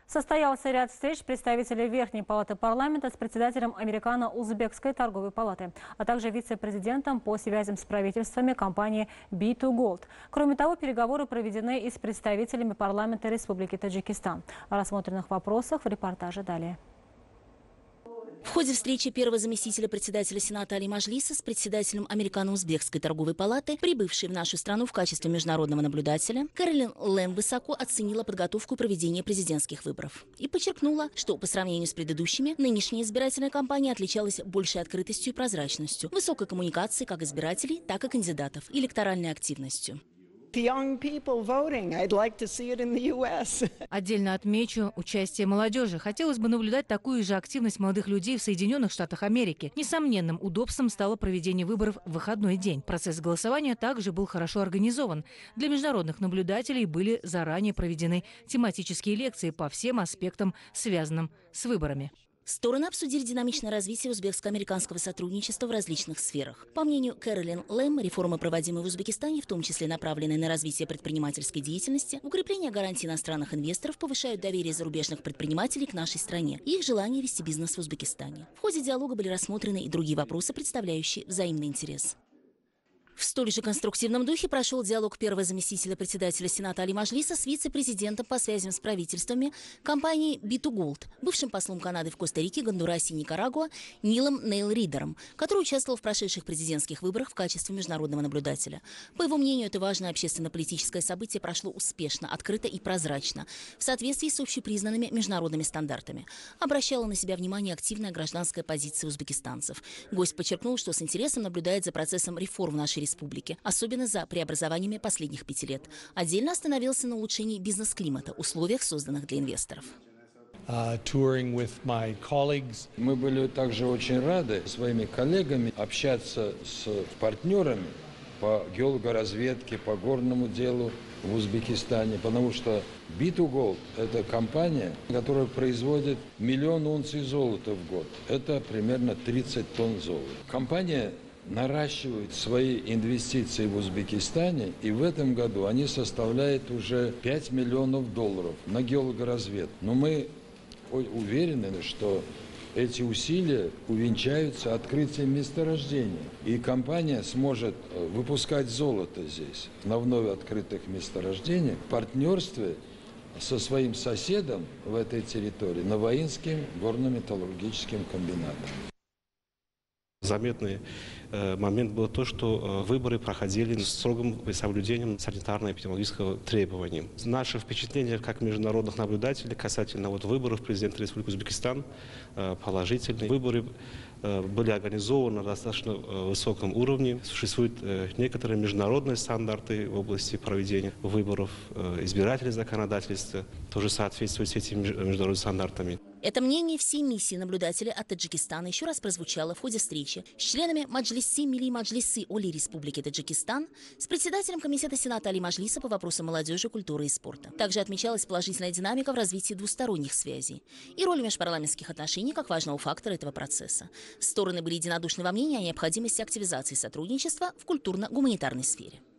Состоялся ряд встреч представителей Верхней палаты парламента с председателем Американо-Узбекской торговой палаты, а также вице-президентом по связям с правительствами компании B2Gold. Кроме того, переговоры проведены и с представителями парламента Республики Таджикистан. О рассмотренных вопросах в репортаже далее. В ходе встречи первого заместителя председателя Сената Али Маджлиса с председателем Американо-Узбекской торговой палаты, прибывшей в нашу страну в качестве международного наблюдателя, Кэролин Лэм высоко оценила подготовку проведения президентских выборов и подчеркнула, что по сравнению с предыдущими, нынешняя избирательная кампания отличалась большей открытостью и прозрачностью, высокой коммуникацией как избирателей, так и кандидатов, и электоральной активностью. Отдельно отмечу участие молодежи. Хотелось бы наблюдать такую же активность молодых людей в Соединенных Штатах Америки. Несомненным удобством стало проведение выборов в выходной день. Процесс голосования также был хорошо организован. Для международных наблюдателей были заранее проведены тематические лекции по всем аспектам, связанным с выборами. Стороны обсудили динамичное развитие узбекско-американского сотрудничества в различных сферах. По мнению Кэролин Лэм, реформы, проводимые в Узбекистане, в том числе направленные на развитие предпринимательской деятельности, укрепление гарантий иностранных инвесторов, повышают доверие зарубежных предпринимателей к нашей стране и их желание вести бизнес в Узбекистане. В ходе диалога были рассмотрены и другие вопросы, представляющие взаимный интерес. В столь же конструктивном духе прошел диалог первого заместителя председателя Сената Али Маджлиса с вице-президентом по связям с правительствами компании B2Gold, бывшим послом Канады в Коста-Рике, Гондурасе и Никарагуа Нилом Нейл Ридером, который участвовал в прошедших президентских выборах в качестве международного наблюдателя. По его мнению, это важное общественно-политическое событие прошло успешно, открыто и прозрачно, в соответствии с общепризнанными международными стандартами. Обращала на себя внимание активная гражданская позиция узбекистанцев. Гость подчеркнул, что с интересом наблюдает за процессом реформ нашей республики, особенно за преобразованиями последних 5 лет. Отдельно остановился на улучшении бизнес-климата, условиях, созданных для инвесторов. Мы были также очень рады своими коллегами общаться с партнерами по геологоразведке, по горному делу в Узбекистане, потому что B2Gold – это компания, которая производит 1 миллион унций золота в год. Это примерно 30 тонн золота. Компания наращивают свои инвестиции в Узбекистане, и в этом году они составляют уже $5 миллионов на геологоразведку. Но мы уверены, что эти усилия увенчаются открытием месторождения, и компания сможет выпускать золото здесь, на вновь открытых месторождениях, в партнерстве со своим соседом в этой территории, Новоинским горно-металлургическим комбинатом. Заметный момент был то, что выборы проходили с строгим соблюдением санитарно-эпидемиологического требований. Наше впечатление как международных наблюдателей касательно выборов президента Республики Узбекистан положительные. Выборы были организованы на достаточно высоком уровне. Существуют некоторые международные стандарты в области проведения выборов. Избирательное законодательство тоже соответствует этим международным стандартам. Это мнение всей миссии наблюдателей от Таджикистана еще раз прозвучало в ходе встречи с членами Маджлиси Милли Маджлисы Оли Республики Таджикистан, с председателем Комитета Сената Али Маджлиса по вопросам молодежи, культуры и спорта. Также отмечалась положительная динамика в развитии двусторонних связей и роль межпарламентских отношений как важного фактора этого процесса. Стороны были единодушны во мнении о необходимости активизации сотрудничества в культурно-гуманитарной сфере.